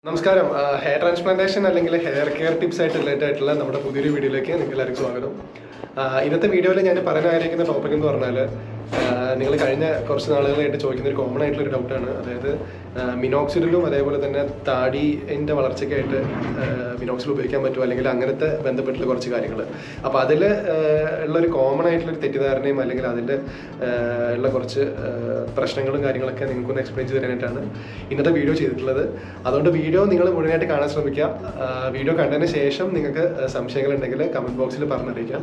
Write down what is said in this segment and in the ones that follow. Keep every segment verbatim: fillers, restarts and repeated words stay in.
നമസ്കാരം. Hair transplantation അല്ലെങ്കിൽ hair care tips ആയിട്ട് റിലേറ്റഡ് ആയിട്ടുള്ള നമ്മുടെ പുതിയൊരു വീഡിയോയിലേക്ക് നിങ്ങൾക്ക് എല്ലാവർക്കും സ്വാഗതം. ഇന്നത്തെ വീഡിയോയിൽ ഞാൻ പറയാൻ ആഗ്രഹിക്കുന്ന ടോപ്പിക് എന്ന് പറഞ്ഞാൽ, നിങ്ങൾ കഴിഞ്ഞ കുറച്ച് നാളുകളായിട്ട് ചോദിക്കുന്ന ഒരു കോമൺ ആയിട്ടുള്ളൊരു ഡൗട്ടാണ്. അതായത് മിനോക്സിഡിലും അതേപോലെ തന്നെ താടിൻ്റെ വളർച്ചയ്ക്കായിട്ട് മിനോക്സിൽ ഉപയോഗിക്കാൻ പറ്റുമോ, അല്ലെങ്കിൽ അങ്ങനത്തെ ബന്ധപ്പെട്ടുള്ള കുറച്ച് കാര്യങ്ങൾ. അപ്പോൾ അതിൽ ഉള്ളൊരു കോമൺ ആയിട്ടുള്ളൊരു തെറ്റിദ്ധാരണയും അല്ലെങ്കിൽ അതിൻ്റെ ഉള്ള കുറച്ച് പ്രശ്നങ്ങളും കാര്യങ്ങളൊക്കെ നിങ്ങൾക്കൊന്ന് എക്സ്പ്ലെയിൻ ചെയ്ത് തരാനായിട്ടാണ് ഇന്നത്തെ വീഡിയോ ചെയ്തിട്ടുള്ളത്. അതുകൊണ്ട് വീഡിയോ നിങ്ങൾ മുഴുവനായിട്ട് കാണാൻ ശ്രമിക്കുക. വീഡിയോ കണ്ടതിന് ശേഷം നിങ്ങൾക്ക് സംശയങ്ങളുണ്ടെങ്കിൽ കമൻറ്റ് ബോക്സിൽ പറഞ്ഞറിയിക്കാം.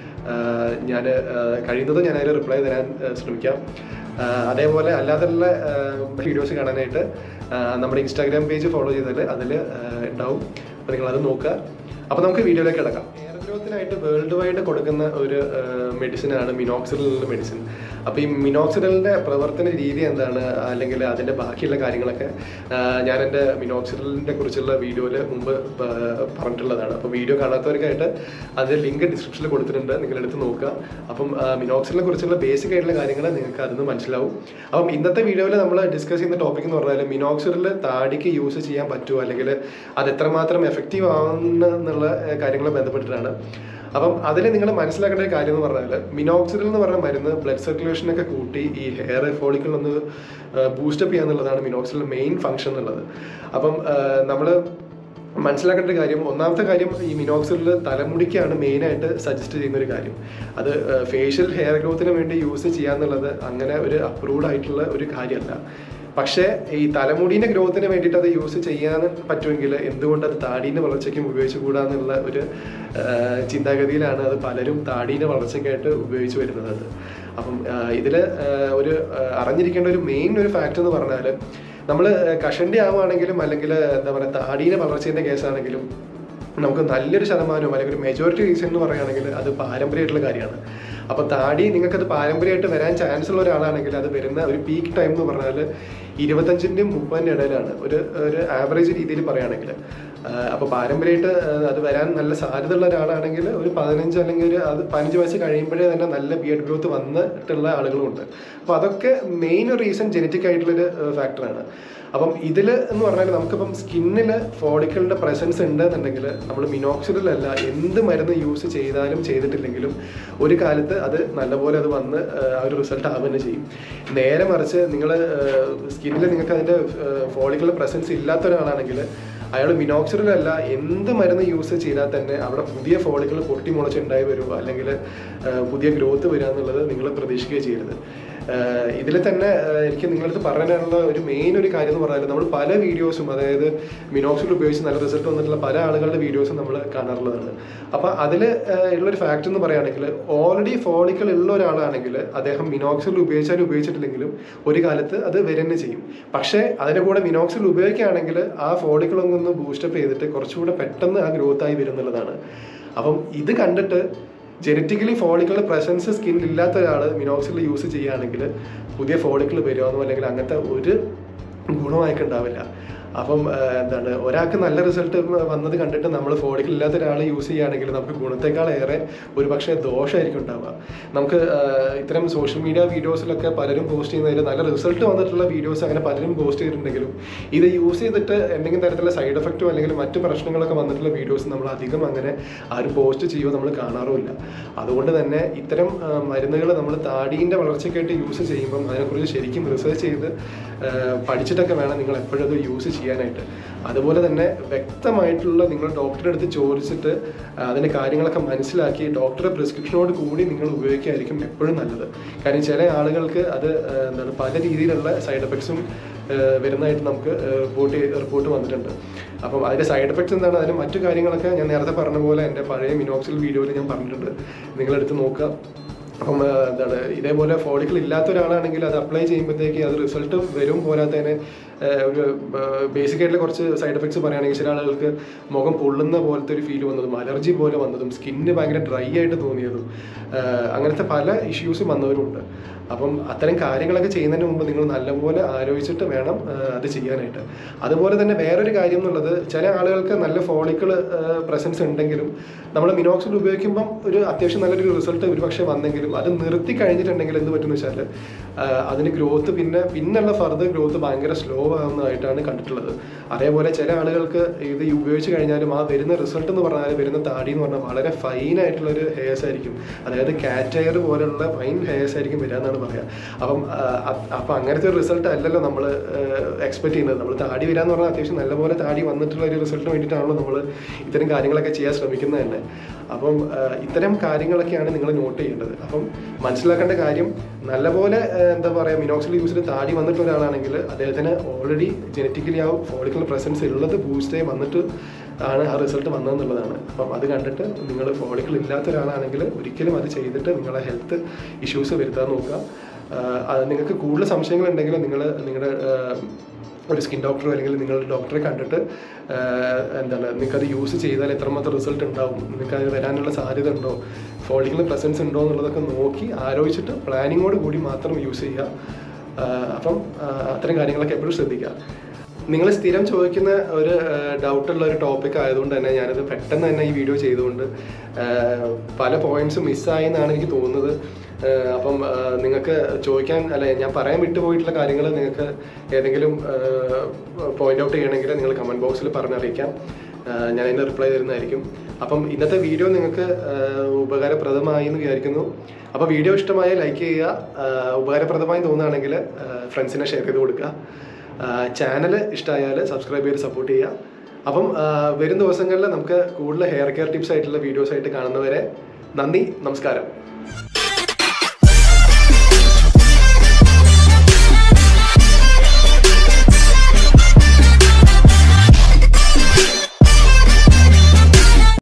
ഞാൻ കഴിയുന്നത് ഞാൻ അതിൽ റിപ്ലൈ തരാൻ ശ്രമിക്കാം. അതേപോലെ അല്ലാതെയുള്ള വീഡിയോസ് കാണാനായിട്ട് നമ്മുടെ ഇൻസ്റ്റാഗ്രാം പേജ് ഫോളോ ചെയ്താൽ അതിൽ ഉണ്ടാവും. അപ്പോൾ നിങ്ങളത് നോക്കുക. അപ്പോൾ നമുക്ക് വീഡിയോയിലേക്ക് കിടക്കാം. ഹെയർ ഗ്രോത്തിനായിട്ട് വേൾഡ് വൈഡ് കൊടുക്കുന്ന ഒരു മെഡിസിനാണ് മിനോക്സിഡിൽ എന്നുള്ള മെഡിസിൻ. അപ്പോൾ ഈ മിനോക്സിഡിലിൻ്റെ പ്രവർത്തന രീതി എന്താണ്, അല്ലെങ്കിൽ അതിൻ്റെ ബാക്കിയുള്ള കാര്യങ്ങളൊക്കെ ഞാൻ എൻ്റെ മിനോക്സിഡിലിനെ കുറിച്ചുള്ള വീഡിയോയിൽ മുമ്പ് പറഞ്ഞിട്ടുള്ളതാണ്. അപ്പോൾ വീഡിയോ കാണാത്തവർക്കായിട്ട് അതിൻ്റെ ലിങ്ക് ഡിസ്ക്രിപ്ഷനിൽ കൊടുത്തിട്ടുണ്ട്, നിങ്ങളെടുത്ത് നോക്കുക. അപ്പം മിനോക്സിഡിനെ കുറിച്ചുള്ള ബേസിക് ആയിട്ടുള്ള കാര്യങ്ങൾ നിങ്ങൾക്ക് അതിന് മനസ്സിലാവും. അപ്പം ഇന്നത്തെ വീഡിയോയിൽ നമ്മൾ ഡിസ്കസ് ചെയ്യുന്ന ടോപ്പിക് എന്ന് പറഞ്ഞാൽ മിനോക്സിഡിൽ താടിക്ക് യൂസ് ചെയ്യാൻ പറ്റുമോ, അല്ലെങ്കിൽ അത് എത്രമാത്രം എഫക്റ്റീവ് ആവുന്ന എന്നുള്ള കാര്യങ്ങളെ ബന്ധപ്പെട്ടിട്ടാണ്. അപ്പം അതിൽ നിങ്ങൾ മനസ്സിലാക്കേണ്ട ഒരു കാര്യം എന്ന് പറഞ്ഞാൽ, മിനോക്സിഡിൽ എന്ന് പറഞ്ഞ മരുന്ന് ബ്ലഡ് സർക്കുലേഷനൊക്കെ കൂട്ടി ഈ ഹെയർ ഫോളിക്കിൾ ഒന്ന് ബൂസ്റ്റപ്പ് ചെയ്യുക എന്നുള്ളതാണ് മിനോക്സിഡിൻ്റെ മെയിൻ ഫംഗ്ഷൻ എന്നുള്ളത്. അപ്പം നമ്മൾ മനസ്സിലാക്കേണ്ട ഒരു കാര്യം, ഒന്നാമത്തെ കാര്യം, ഈ മിനോക്സിഡിൽ തലമുടിക്കാണ് മെയിനായിട്ട് സജസ്റ്റ് ചെയ്യുന്ന ഒരു കാര്യം. അത് ഫേഷ്യൽ ഹെയർ ഗ്രോത്തിന് വേണ്ടി യൂസ് ചെയ്യാന്നുള്ളത് അങ്ങനെ ഒരു അപ്രൂവ്ഡ് ആയിട്ടുള്ള ഒരു കാര്യമല്ല. പക്ഷേ ഈ തലമുടീൻ്റെ ഗ്രോത്തിന് വേണ്ടിയിട്ട് അത് യൂസ് ചെയ്യാൻ പറ്റുമെങ്കിൽ എന്തുകൊണ്ട് അത് താടീൻ്റെ വളർച്ചയ്ക്കും ഉപയോഗിച്ചു കൂടാന്നുള്ള ഒരു ചിന്താഗതിയിലാണ് അത് പലരും താടീൻ്റെ വളർച്ചയ്ക്കായിട്ട് ഉപയോഗിച്ച് വരുന്നത്. അത് അപ്പം ഇതിൽ ഒരു അറിഞ്ഞിരിക്കേണ്ട ഒരു മെയിൻ ഒരു ഫാക്റ്റ് എന്ന് പറഞ്ഞാൽ, നമ്മൾ കഷണ്ടി ആവുകയാണെങ്കിലും അല്ലെങ്കിൽ എന്താ പറയുക താടീൻ്റെ വളർച്ചേൻ്റെ കേസാണെങ്കിലും നമുക്ക് നല്ലൊരു ശതമാനവും അല്ലെങ്കിൽ ഒരു മെജോറിറ്റി റീസൺ എന്ന് പറയുകയാണെങ്കിൽ അത് പാരമ്പര്യമായിട്ടുള്ള കാര്യമാണ്. അപ്പോൾ താടി നിങ്ങൾക്കത് പാരമ്പര്യമായിട്ട് വരാൻ ചാൻസ് ഉള്ള ഒരാളാണെങ്കിൽ അത് വരുന്ന ഒരു പീക്ക് ടൈം എന്ന് പറഞ്ഞാൽ ഇരുപത്തഞ്ചിൻ്റെയും മുപ്പതിൻ്റെ ഇടയിലാണ്, ഒരു ഒരു ആവറേജ് രീതിയിൽ പറയുകയാണെങ്കിൽ. അപ്പോൾ പാരമ്പര്യമായിട്ട് അത് വരാൻ നല്ല സാധ്യത ഉള്ള ഒരാളാണെങ്കിൽ ഒരു പതിനഞ്ച് അല്ലെങ്കിൽ ഒരു അത് പതിനഞ്ച് വയസ്സ് കഴിയുമ്പോഴേ തന്നെ നല്ല ബിയർഡ് ഗ്രോത്ത് വന്നിട്ടുള്ള ആളുകളുമുണ്ട്. അപ്പോൾ അതൊക്കെ മെയിൻ റീസൺ ജനറ്റിക് ആയിട്ടുള്ളൊരു ഫാക്ടറാണ്. അപ്പം ഇതിൽ എന്ന് പറഞ്ഞാൽ നമുക്കിപ്പം സ്കിന്നിൽ ഫോളിക്കിളിൻ്റെ പ്രസൻസ് ഉണ്ടെന്നുണ്ടെങ്കിൽ നമ്മൾ മിനോക്സിഡിലല്ല എന്ത് മരുന്ന് യൂസ് ചെയ്താലും ചെയ്തിട്ടില്ലെങ്കിലും ഒരു കാലത്ത് അത് നല്ലപോലെ അത് വന്ന് ആ ഒരു റിസൾട്ട് ആവുക തന്നെ ചെയ്യും. നേരെ മറിച്ച് നിങ്ങൾ സ്കിന്നിൽ നിങ്ങൾക്ക് അതിൻ്റെ ഫോളിക്കിളിൻ്റെ പ്രസൻസ് ഇല്ലാത്ത ഒരാളാണെങ്കിൽ അയാൾ മിനോക്സിഡിലല്ല എന്ത് മരുന്ന് യൂസ് ചെയ്താൽ തന്നെ അവിടെ പുതിയ ഫോളിക്കിൾ പൊട്ടി മുളച്ചുണ്ടായി വരിക അല്ലെങ്കിൽ പുതിയ ഗ്രോത്ത് വരിക എന്നുള്ളത് നിങ്ങൾ പ്രതീക്ഷിക്കുകയും ചെയ്യരുത്. ഇതിൽ തന്നെ എനിക്ക് നിങ്ങളടുത്ത് പറയാനുള്ള ഒരു മെയിൻ ഒരു കാര്യം എന്ന് പറഞ്ഞാൽ, നമ്മൾ പല വീഡിയോസും അതായത് മിനോക്സിഡിൽ ഉപയോഗിച്ച് നല്ല റിസൾട്ട് വന്നിട്ടുള്ള പല ആളുകളുടെ വീഡിയോസും നമ്മൾ കാണാറുള്ളതാണ്. അപ്പോൾ അതിൽ ഉള്ളൊരു ഫാക്റ്റ് എന്ന് പറയുകയാണെങ്കിൽ, ഓൾറെഡി ഫോളിക്കിൾ ഉള്ള ഒരാളാണെങ്കിൽ അദ്ദേഹം മിനോക്സിഡിൽ ഉപയോഗിച്ചാലും ഉപയോഗിച്ചിട്ടില്ലെങ്കിലും ഒരു കാലത്ത് അത് വരുന്നത് ചെയ്യും. പക്ഷേ അതിൻ്റെ കൂടെ മിനോക്സിഡിൽ ഉപയോഗിക്കുകയാണെങ്കിൽ ആ ഫോളിക്കിൾ ഒന്ന് ബൂസ്റ്റപ്പ് ചെയ്തിട്ട് കുറച്ചുകൂടെ പെട്ടെന്ന് ആ ഗ്രോത്ത് ആയി വരും എന്നുള്ളതാണ്. അപ്പം ഇത് കണ്ടിട്ട് ജനറ്റിക്കലി ഫോളിക്കിൾ പ്രസൻസ് സ്കിൻ ഇല്ലാത്ത ഒരാൾ മിനോക്സിഡിൽ യൂസ് ചെയ്യുകയാണെങ്കിൽ പുതിയ ഫോളിക്കിൾ വരുമെന്നോ അല്ലെങ്കിൽ അങ്ങനത്തെ ഒരു ഗുണമായിട്ട് ഉണ്ടാവില്ല. അപ്പം എന്താണ്, ഒരാൾക്ക് നല്ല റിസൾട്ട് വന്നത് കണ്ടിട്ട് നമ്മൾ ഫോളിക്കിൾ ഇല്ലാത്ത ഒരാൾ യൂസ് ചെയ്യുകയാണെങ്കിൽ നമുക്ക് ഗുണത്തെക്കാളേറെ ഒരു പക്ഷേ ദോഷമായിരിക്കും ഉണ്ടാവുക. നമുക്ക് ഇത്തരം സോഷ്യൽ മീഡിയ വീഡിയോസിലൊക്കെ പലരും പോസ്റ്റ് ചെയ്യുന്നതിൽ നല്ല റിസൾട്ട് വന്നിട്ടുള്ള വീഡിയോസ് അങ്ങനെ പലരും പോസ്റ്റ് ചെയ്തിട്ടുണ്ടെങ്കിലും ഇത് യൂസ് ചെയ്തിട്ട് എന്തെങ്കിലും തരത്തിലുള്ള സൈഡ് എഫക്റ്റോ അല്ലെങ്കിൽ മറ്റു പ്രശ്നങ്ങളൊക്കെ വന്നിട്ടുള്ള വീഡിയോസ് നമ്മൾ അധികം അങ്ങനെ ആരും പോസ്റ്റ് ചെയ്യുമോ നമ്മൾ കാണാറുമില്ല. അതുകൊണ്ട് തന്നെ ഇത്തരം മരുന്നുകൾ നമ്മൾ താടീൻ്റെ വളർച്ചയ്ക്കായിട്ട് യൂസ് ചെയ്യുമ്പം അതിനെക്കുറിച്ച് ശരിക്കും റിസർച്ച് ചെയ്ത് പഠിച്ചിട്ടൊക്കെ വേണം നിങ്ങൾ എപ്പോഴും അത് യൂസ് ചെയ്യാനായിട്ട്. അതുപോലെ തന്നെ വ്യക്തമായിട്ടുള്ള നിങ്ങൾ ഡോക്ടറെ അടുത്ത് ചോദിച്ചിട്ട് അതിൻ്റെ കാര്യങ്ങളൊക്കെ മനസ്സിലാക്കി ഡോക്ടറുടെ പ്രിസ്ക്രിപ്ഷനോട് കൂടി നിങ്ങൾ ഉപയോഗിക്കുകയായിരിക്കും എപ്പോഴും നല്ലത്. കാര്യം ചില ആളുകൾക്ക് അത് എന്താണ് പല രീതിയിലുള്ള സൈഡ് എഫക്ട്സും വരുന്നതായിട്ട് നമുക്ക് റിപ്പോർട്ട് റിപ്പോർട്ട് വന്നിട്ടുണ്ട്. അപ്പം അതിൻ്റെ സൈഡ് എഫക്ട്സ് എന്താണ്, അതിന് മറ്റു കാര്യങ്ങളൊക്കെ ഞാൻ നേരത്തെ പറഞ്ഞ പോലെ എൻ്റെ പഴയ മിനോക്സിൽ വീഡിയോയിൽ ഞാൻ പറഞ്ഞിട്ടുണ്ട്, നിങ്ങളെടുത്ത് നോക്കുക. അപ്പം എന്താണ്, ഇതേപോലെ ഫോളിക്കിൾ ഇല്ലാത്ത ഒരാളാണെങ്കിൽ അത് അപ്ലൈ ചെയ്യുമ്പോഴത്തേക്ക് അത് റിസൾട്ട് വരും. പോരാത്തതിന് ഒരു ബേസിക് ആയിട്ടുള്ള കുറച്ച് സൈഡ് എഫക്ട്സ് പറയുകയാണെങ്കിൽ ചില ആളുകൾക്ക് മുഖം പൊള്ളുന്ന പോലത്തെ ഒരു ഫീൽ വന്നതും അലർജി പോലെ വന്നതും സ്കിന്ന് ഭയങ്കര ഡ്രൈ ആയിട്ട് തോന്നിയതും അങ്ങനത്തെ പല ഇഷ്യൂസും വന്നവരുണ്ട്. അപ്പം അത്തരം കാര്യങ്ങളൊക്കെ ചെയ്യുന്നതിന് മുമ്പ് നിങ്ങൾ നല്ലപോലെ ആലോചിച്ചിട്ട് വേണം അത് ചെയ്യാനായിട്ട്. അതുപോലെ തന്നെ വേറൊരു കാര്യം എന്നുള്ളത്, ചില ആളുകൾക്ക് നല്ല ഫോളിക്കിൾ പ്രസൻസ് ഉണ്ടെങ്കിലും നമ്മൾ മിനോക്സിഡിൽ ഉപയോഗിക്കുമ്പം ഒരു അത്യാവശ്യം നല്ലൊരു റിസൾട്ട് ഒരു പക്ഷേ വന്നെങ്കിലും അത് നിർത്തി കഴിഞ്ഞിട്ടുണ്ടെങ്കിൽ എന്ത് പറ്റുമെന്ന് വെച്ചാൽ അതിന് ഗ്രോത്ത് പിന്നെ പിന്നുള്ള ഫർദർ ഗ്രോത്ത് ഭയങ്കര സ്ലോ സോൾവ് ആവുന്നതായിട്ടാണ് കണ്ടിട്ടുള്ളത്. അതേപോലെ ചില ആളുകൾക്ക് ഇത് ഉപയോഗിച്ച് കഴിഞ്ഞാലും ആ വരുന്ന റിസൾട്ട് എന്ന് പറഞ്ഞാൽ വരുന്ന താടി എന്ന് പറഞ്ഞാൽ വളരെ ഫൈൻ ആയിട്ടുള്ളൊരു ഹെയർസ് ആയിരിക്കും. അതായത് കാറ്റ് ഹെയർ പോലുള്ള ഫൈൻ ഹെയർസ് ആയിരിക്കും വരിക എന്നാണ് പറയുക. അപ്പം അപ്പം അങ്ങനത്തെ ഒരു റിസൾട്ട് അല്ലല്ലോ നമ്മൾ എക്സ്പെക്ട് ചെയ്യുന്നത്. നമ്മൾ താടി വരാമെന്ന് പറഞ്ഞാൽ അത്യാവശ്യം നല്ലപോലെ താടി വന്നിട്ടുള്ള ഒരു റിസൾട്ടിന് വേണ്ടിയിട്ടാണല്ലോ നമ്മൾ ഇത്തരം കാര്യങ്ങളൊക്കെ ചെയ്യാൻ ശ്രമിക്കുന്നത് തന്നെ. അപ്പം ഇത്തരം കാര്യങ്ങളൊക്കെയാണ് നിങ്ങൾ നോട്ട് ചെയ്യേണ്ടത്. അപ്പം മനസ്സിലാക്കേണ്ട കാര്യം, നല്ലപോലെ എന്താ പറയുക മിനോക്സിഡിൽ യൂസിൽ താടി വന്നിട്ട് ഒരാളാണെങ്കിൽ അദ്ദേഹത്തിന് ഓൾറെഡി ജനറ്റിക്കലി ആ ഫോളിക്കുലർ പ്രസൻസ് ഉള്ളത് ബൂസ്റ്റായി വന്നിട്ട് ആണ് ആ റിസൾട്ട് വന്നതെന്നുള്ളതാണ്. അപ്പം അത് കണ്ടിട്ട് നിങ്ങൾ ഫോളിക്കിൾ ഇല്ലാത്ത ഒരാളാണെങ്കിൽ ഒരിക്കലും അത് ചെയ്തിട്ട് നിങ്ങളെ ഹെൽത്ത് ഇഷ്യൂസ് വരുത്താൻ നോക്കുക. നിങ്ങൾക്ക് കൂടുതൽ സംശയങ്ങളുണ്ടെങ്കിൽ നിങ്ങൾ നിങ്ങളുടെ ഒരു സ്കിൻ ഡോക്ടറോ അല്ലെങ്കിൽ നിങ്ങളുടെ ഡോക്ടറെ കണ്ടിട്ട് എന്താണ് നിങ്ങൾക്കത് യൂസ് ചെയ്താൽ എത്രമാത്രം റിസൾട്ട് ഉണ്ടാവും, നിങ്ങൾക്ക് അത് വരാനുള്ള സാധ്യത ഉണ്ടോ, ഫോളിക്കുലർ പ്രസൻസ് ഉണ്ടോ എന്നുള്ളതൊക്കെ നോക്കി ആലോചിച്ചിട്ട് പ്ലാനിങ്ങോട് കൂടി മാത്രം യൂസ് ചെയ്യുക. അപ്പം അത്തരം കാര്യങ്ങളൊക്കെ എപ്പോഴും ശ്രദ്ധിക്കുക. നിങ്ങൾ സ്ഥിരം ചോദിക്കുന്ന ഒരു ഡൗട്ടുള്ള ഒരു ടോപ്പിക് ആയതുകൊണ്ട് തന്നെ ഞാനത് പെട്ടെന്ന് തന്നെ ഈ വീഡിയോ ചെയ്തുകൊണ്ട് പല പോയിന്റ്സും മിസ്സായി എന്നാണ് എനിക്ക് തോന്നുന്നത്. അപ്പം നിങ്ങൾക്ക് ചോദിക്കാൻ അല്ലെ ഞാൻ പറയാൻ വിട്ടുപോയിട്ടുള്ള കാര്യങ്ങൾ നിങ്ങൾക്ക് ഏതെങ്കിലും പോയിന്റ് ഔട്ട് ചെയ്യണമെങ്കിൽ നിങ്ങൾ കമൻറ്റ് ബോക്സിൽ പറഞ്ഞറിയിക്കാം. ഞാൻ അതിന് റിപ്ലൈ തരുന്നതായിരിക്കും. അപ്പം ഇന്നത്തെ വീഡിയോ നിങ്ങൾക്ക് ഉപകാരപ്രദമായി എന്ന് വിചാരിക്കുന്നു. അപ്പോൾ വീഡിയോ ഇഷ്ടമായ ലൈക്ക് ചെയ്യുക, ഉപകാരപ്രദമായി തോന്നുകയാണെങ്കിൽ ഫ്രണ്ട്സിനെ ഷെയർ ചെയ്ത് കൊടുക്കുക. ചാനൽ ഇഷ്ടമായാൽ സബ്സ്ക്രൈബ് ചെയ്ത് സപ്പോർട്ട് ചെയ്യുക. അപ്പം വരും ദിവസങ്ങളിൽ നമുക്ക് കൂടുതൽ ഹെയർ കെയർ ടിപ്സ് ആയിട്ടുള്ള വീഡിയോസ് ആയിട്ട് കാണുന്നവരെ നന്ദി, നമസ്കാരം.